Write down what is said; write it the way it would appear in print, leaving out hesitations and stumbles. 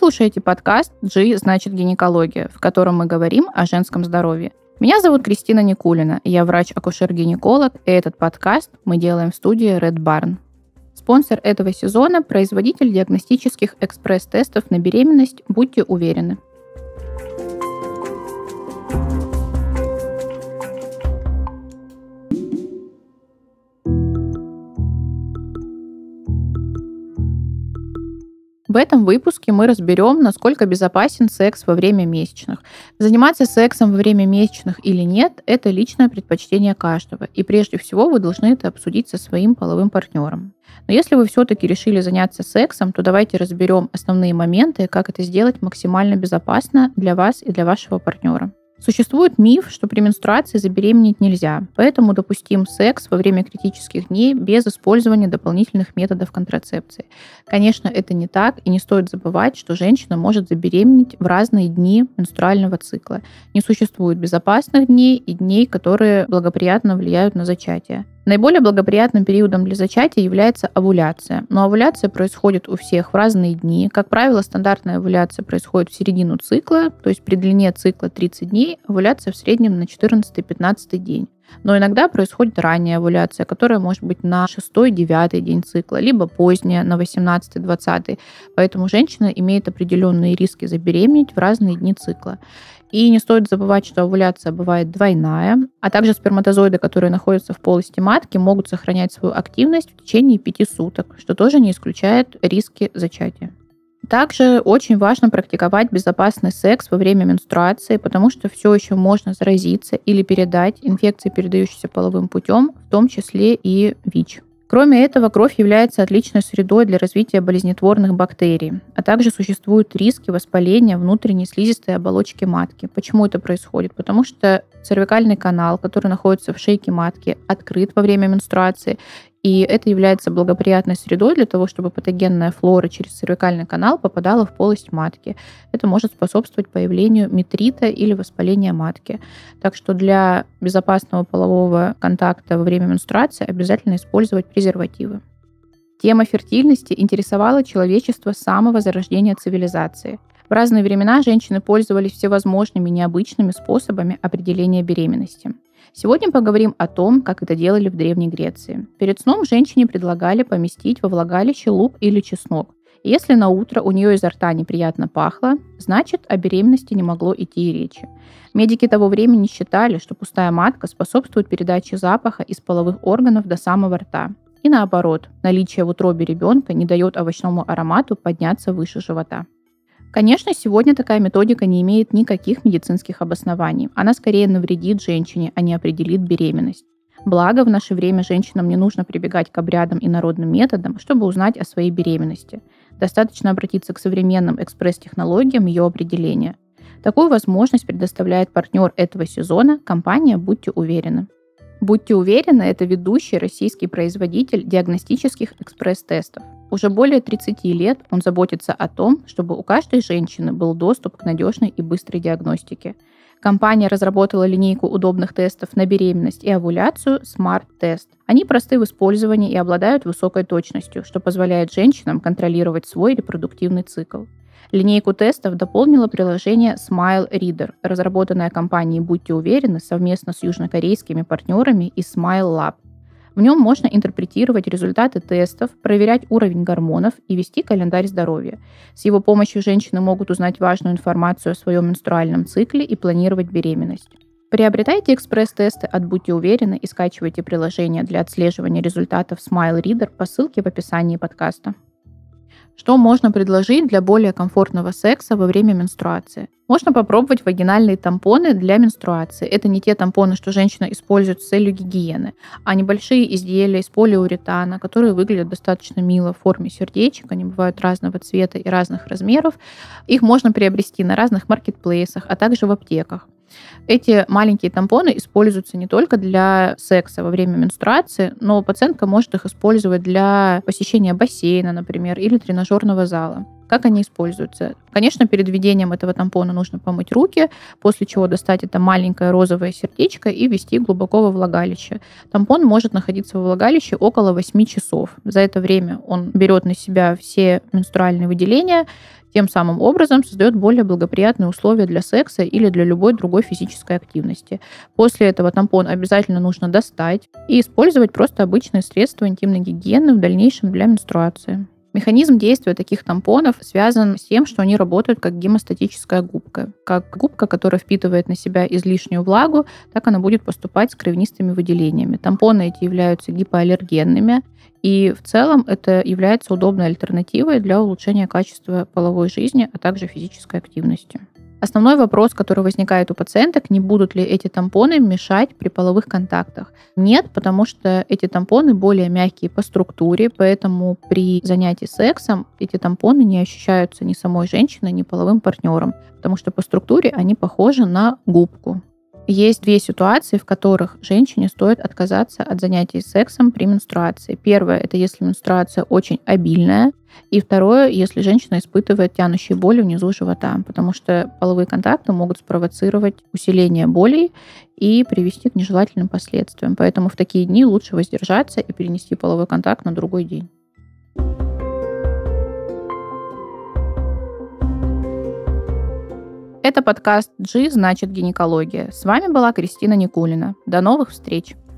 слушаете подкаст «G значит гинекология», в котором мы говорим о женском здоровье. Меня зовут Кристина Никулина, я врач-акушер-гинеколог, и этот подкаст мы делаем в студии Red Barn. Спонсор этого сезона – производитель диагностических экспресс-тестов на беременность «Будьте уверены». В этом выпуске мы разберем, насколько безопасен секс во время месячных. Заниматься сексом во время месячных или нет – это личное предпочтение каждого. И прежде всего вы должны это обсудить со своим половым партнером. Но если вы все-таки решили заняться сексом, то давайте разберем основные моменты, как это сделать максимально безопасно для вас и для вашего партнера. Существует миф, что при менструации забеременеть нельзя, поэтому допустим секс во время критических дней без использования дополнительных методов контрацепции. Конечно, это не так, и не стоит забывать, что женщина может забеременеть в разные дни менструального цикла. Не существует безопасных дней и дней, которые благоприятно влияют на зачатие. Наиболее благоприятным периодом для зачатия является овуляция. Но овуляция происходит у всех в разные дни. Как правило, стандартная овуляция происходит в середину цикла, то есть при длине цикла 30 дней, овуляция в среднем на 14-15 день. Но иногда происходит ранняя овуляция, которая может быть на 6-9 день цикла, либо поздняя, на 18-20. Поэтому женщина имеет определенные риски забеременеть в разные дни цикла. И не стоит забывать, что овуляция бывает двойная, а также сперматозоиды, которые находятся в полости матки, могут сохранять свою активность в течение 5 суток, что тоже не исключает риски зачатия. Также очень важно практиковать безопасный секс во время менструации, потому что все еще можно заразиться или передать инфекции, передающиеся половым путем, в том числе и ВИЧ. Кроме этого, кровь является отличной средой для развития болезнетворных бактерий, а также существуют риски воспаления внутренней слизистой оболочки матки. Почему это происходит? Потому что цервикальный канал, который находится в шейке матки, открыт во время менструации, и это является благоприятной средой для того, чтобы патогенная флора через цервикальный канал попадала в полость матки. Это может способствовать появлению метрита или воспаления матки. Так что для безопасного полового контакта во время менструации обязательно использовать презервативы. Тема фертильности интересовала человечество с самого зарождения цивилизации. В разные времена женщины пользовались всевозможными необычными способами определения беременности. Сегодня поговорим о том, как это делали в Древней Греции. Перед сном женщине предлагали поместить во влагалище лук или чеснок. И если на утро у нее изо рта неприятно пахло, значит, о беременности не могло идти и речи. Медики того времени считали, что пустая матка способствует передаче запаха из половых органов до самого рта. И наоборот, наличие в утробе ребенка не дает овощному аромату подняться выше живота. Конечно, сегодня такая методика не имеет никаких медицинских обоснований. Она скорее навредит женщине, а не определит беременность. Благо, в наше время женщинам не нужно прибегать к обрядам и народным методам, чтобы узнать о своей беременности. Достаточно обратиться к современным экспресс-технологиям ее определения. Такую возможность предоставляет партнер этого сезона – компания «Будьте уверены». «Будьте уверены» – это ведущий российский производитель диагностических экспресс-тестов. Уже более 30 лет он заботится о том, чтобы у каждой женщины был доступ к надежной и быстрой диагностике. Компания разработала линейку удобных тестов на беременность и овуляцию Smart Test. Они просты в использовании и обладают высокой точностью, что позволяет женщинам контролировать свой репродуктивный цикл. Линейку тестов дополнило приложение Smile Reader, разработанное компанией «Будьте уверены» совместно с южнокорейскими партнерами из Smile Lab. В нем можно интерпретировать результаты тестов, проверять уровень гормонов и вести календарь здоровья. С его помощью женщины могут узнать важную информацию о своем менструальном цикле и планировать беременность. Приобретайте экспресс-тесты от «Будьте уверены» и скачивайте приложение для отслеживания результатов Smile Reader по ссылке в описании подкаста. Что можно предложить для более комфортного секса во время менструации? Можно попробовать вагинальные тампоны для менструации. Это не те тампоны, что женщина использует с целью гигиены, а небольшие изделия из полиуретана, которые выглядят достаточно мило в форме сердечек. Они бывают разного цвета и разных размеров. Их можно приобрести на разных маркетплейсах, а также в аптеках. Эти маленькие тампоны используются не только для секса во время менструации, но пациентка может их использовать для посещения бассейна, например, или тренажерного зала. Как они используются? Конечно, перед введением этого тампона нужно помыть руки, после чего достать это маленькое розовое сердечко и ввести глубоко во влагалище. Тампон может находиться во влагалище около 8 часов. За это время он берет на себя все менструальные выделения, тем самым образом создает более благоприятные условия для секса или для любой другой физической активности. После этого тампон обязательно нужно достать и использовать просто обычные средства интимной гигиены в дальнейшем для менструации. Механизм действия таких тампонов связан с тем, что они работают как гемостатическая губка. Как губка, которая впитывает на себя излишнюю влагу, так она будет поступать с кровянистыми выделениями. Тампоны эти являются гипоаллергенными, и в целом это является удобной альтернативой для улучшения качества половой жизни, а также физической активности. Основной вопрос, который возникает у пациенток, не будут ли эти тампоны мешать при половых контактах. Нет, потому что эти тампоны более мягкие по структуре, поэтому при занятии сексом эти тампоны не ощущаются ни самой женщиной, ни половым партнером, потому что по структуре они похожи на губку. Есть две ситуации, в которых женщине стоит отказаться от занятий сексом при менструации. Первое – это если менструация очень обильная. И второе – если женщина испытывает тянущие боли внизу живота, потому что половые контакты могут спровоцировать усиление болей и привести к нежелательным последствиям. Поэтому в такие дни лучше воздержаться и перенести половой контакт на другой день. Это подкаст «G значит гинекология». С вами была Кристина Никулина. До новых встреч!